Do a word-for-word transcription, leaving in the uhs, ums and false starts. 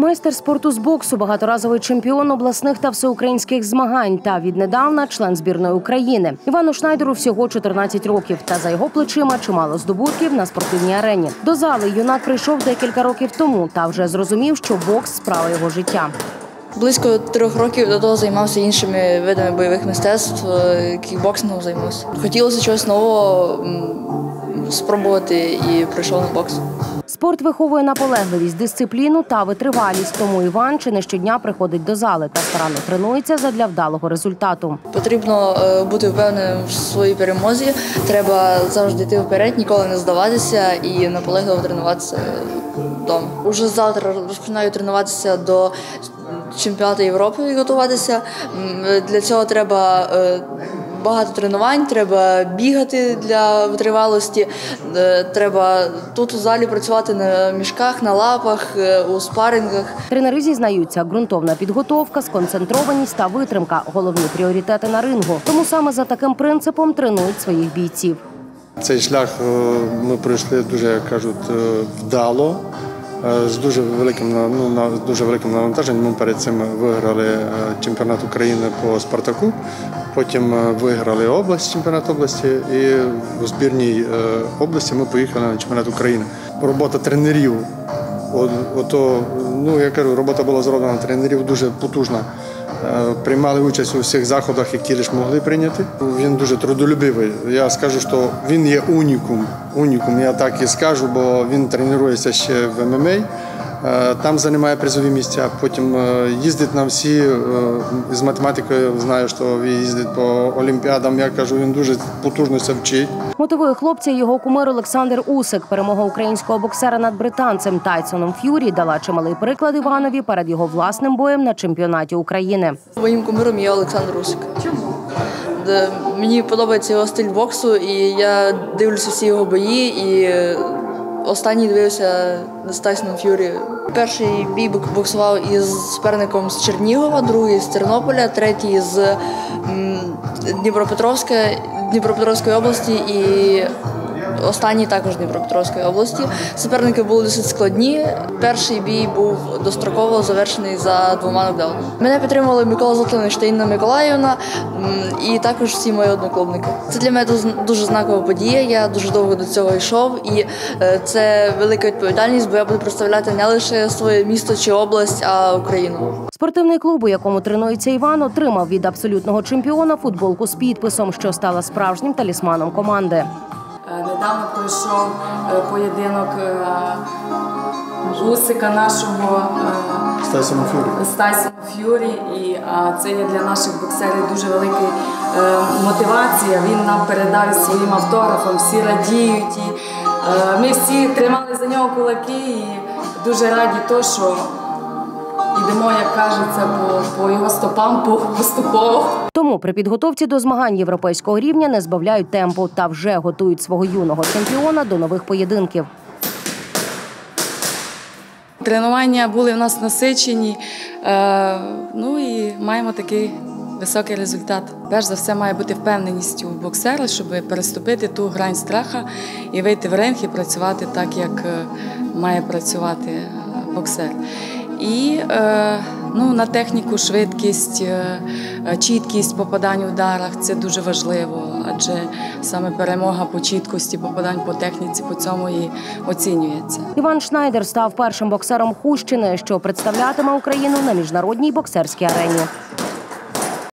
Майстер спорту з боксу, багаторазовий чемпіон обласних та всеукраїнських змагань та віднедавна член збірної України. Івану Шнайдеру всього чотирнадцять років, та за його плечима чимало здобутків на спортивній арені. До зали юнак прийшов декілька років тому та вже зрозумів, що бокс – справа його життя. Близько трьох років до того займався іншими видами бойових мистецтв, кікбоксингом займався. Хотілося чогось нового спробувати і прийшов на бокс. Спорт виховує наполегливість, дисципліну та витривалість, тому Іван чи не щодня приходить до зали та старанно тренується задля вдалого результату. Потрібно бути впевненим в своїй перемозі, треба завжди йти вперед, ніколи не здаватися і наполегливо тренуватися вдома. Уже завтра розпочинаю тренуватися до чемпіонату Європи і готуватися. Для цього треба багато тренувань, треба бігати для витривалості, треба тут у залі працювати на мішках, на лапах, у спарингах. Тренери зізнаються, ґрунтовна підготовка, сконцентрованість та витримка – головні пріоритети на рингу. Тому саме за таким принципом тренують своїх бійців. Цей шлях ми пройшли дуже, як кажуть, вдало. З дуже великим, ну, дуже великим навантаженням. Ми перед цим виграли чемпіонат України по «Спартаку», потім виграли область, чемпіонат області, і у збірній області ми поїхали на чемпіонат України. Робота тренерів, ото, ну, я кажу, робота була зроблена тренерів дуже потужна. Приймали участь у всіх заходах, які лише могли прийняти. Він дуже трудолюбивий. Я скажу, що він є унікум. Унікум, я так і скажу, бо він тренується ще в ем ем а, там займає призові місця, потім їздить на всі, з математикою знаю, що він їздить по олімпіадам. Я кажу, він дуже потужно це вчить. Мотивує хлопця його кумир Олександр Усик. Перемога українського боксера над британцем Тайсоном Ф'юрі дала чималий приклад Іванові перед його власним боєм на чемпіонаті України. Моїм кумиром є Олександр Усик. Чому? Мені подобається його стиль боксу, і я дивлюся всі його бої, і останній дивився з Тайсоном Ф'юрі. Перший бій боксував із суперником з Чернігова, другий з Тернополя, третій з Дніпропетровська, Дніпропетровської області і останній також з Дніпропетровської області. Суперники були досить складні. Перший бій був достроково завершений за двома нокдаунами. Мене підтримували Микола Златович та Інна Миколаївна і також всі мої одноклубники. Це для мене дуже знакова подія, я дуже довго до цього йшов, і це велика відповідальність, бо я буду представляти не лише своє місто чи область, а Україну. Спортивний клуб, у якому тренується Іван, отримав від абсолютного чемпіона футболку з підписом, що стала справжнім талісманом команди. Недавно пройшов поєдинок Усика нашого з Тайсоном Ф'юрі. з Тайсоном Ф'юрі, і це є для наших боксерів дуже велика мотивація. Він нам передав своїм автографом, всі радіють. І ми всі тримали за нього кулаки і дуже раді то, що йдемо, як кажеться, по, по його стопам, по, поступово. Тому при підготовці до змагань європейського рівня не збавляють темпу та вже готують свого юного чемпіона до нових поєдинків. Тренування були в нас насичені, е, ну і маємо такий високий результат. Перш за все, має бути впевненість у боксера, щоб переступити ту грань страха і вийти в ринг і працювати так, як має працювати боксер. І е, ну, на техніку, швидкість, е, чіткість попадань у ударах – це дуже важливо, адже саме перемога по чіткості попадань по техніці, по цьому і оцінюється. Іван Шнайдер став першим боксером Хустщини, що представлятиме Україну на міжнародній боксерській арені.